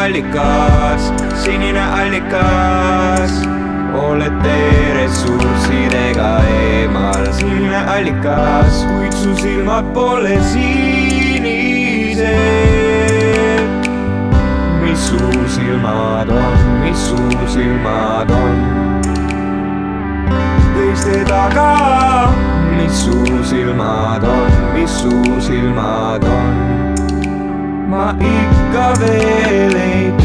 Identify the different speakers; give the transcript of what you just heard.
Speaker 1: allikas, sinine allikas. oled tee ressurssidega eemal, sinine allikas, kuid su silmad pole sinised. mis su silmad on, mis su silmad on teiste taga? mis su silmad on, mis su silmad on? ma ikka veel ei